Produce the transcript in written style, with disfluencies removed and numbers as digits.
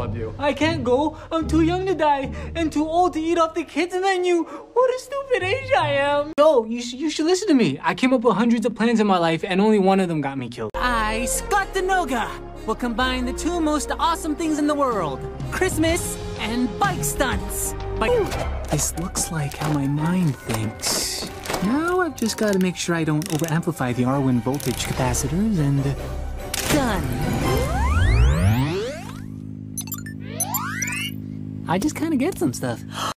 of you. I can't go. I'm too young to die and too old to eat off the kids menu. What a stupid age I am. Yo, you should listen to me. I came up with hundreds of plans in my life and only one of them got me killed. I, Scott Denoga, will combine the two most awesome things in the world, Christmas and bike stunts. This looks like how my mind thinks. Now I've just got to make sure I don't over-amplify the R1 voltage capacitors and... Done. I just kind of get some stuff.